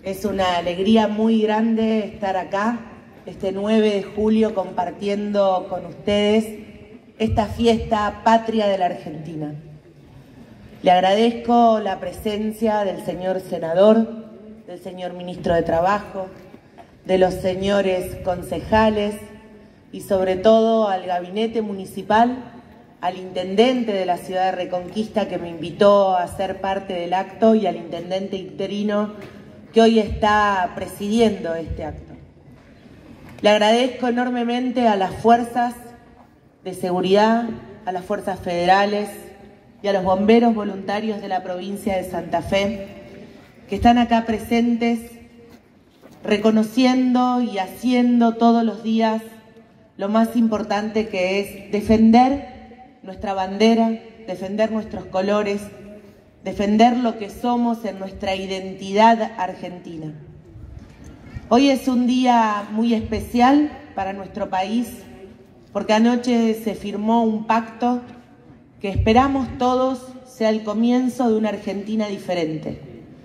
Es una alegría muy grande estar acá, este 9 de julio, compartiendo con ustedes esta fiesta patria de la Argentina. Le agradezco la presencia del señor senador, del señor ministro de Trabajo, de los señores concejales y sobre todo al gabinete municipal, al intendente de la ciudad de Reconquista que me invitó a ser parte del acto y al intendente interino que hoy está presidiendo este acto. Le agradezco enormemente a las fuerzas de seguridad, a las fuerzas federales y a los bomberos voluntarios de la provincia de Santa Fe que están acá presentes, reconociendo y haciendo todos los días lo más importante, que es defender nuestra bandera, defender nuestros colores, defender lo que somos en nuestra identidad argentina. Hoy es un día muy especial para nuestro país porque anoche se firmó un pacto que esperamos todos sea el comienzo de una Argentina diferente.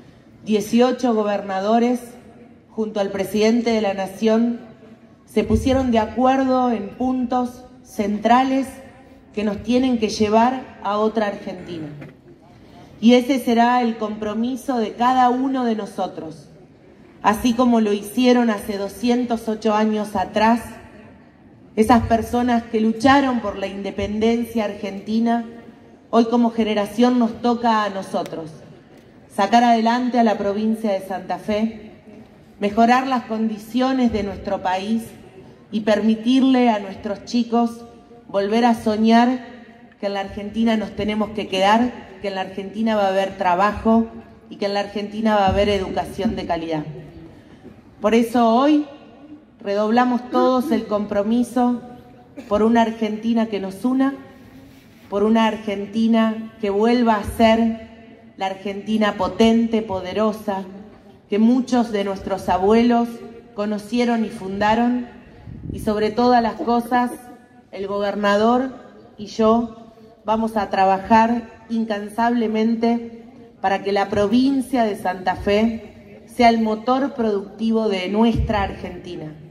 18 gobernadores, junto al presidente de la Nación, se pusieron de acuerdo en puntos centrales que nos tienen que llevar a otra Argentina. Y ese será el compromiso de cada uno de nosotros, así como lo hicieron hace 208 años atrás, esas personas que lucharon por la independencia argentina. Hoy como generación nos toca a nosotros sacar adelante a la provincia de Santa Fe, mejorar las condiciones de nuestro país y permitirle a nuestros chicos volver a soñar que en la Argentina nos tenemos que quedar, que en la Argentina va a haber trabajo y que en la Argentina va a haber educación de calidad. Por eso hoy redoblamos todos el compromiso por una Argentina que nos una, por una Argentina que vuelva a ser la Argentina potente, poderosa, que muchos de nuestros abuelos conocieron y fundaron, y sobre todas las cosas, el gobernador y yo vamos a trabajar incansablemente para que la provincia de Santa Fe sea el motor productivo de nuestra Argentina.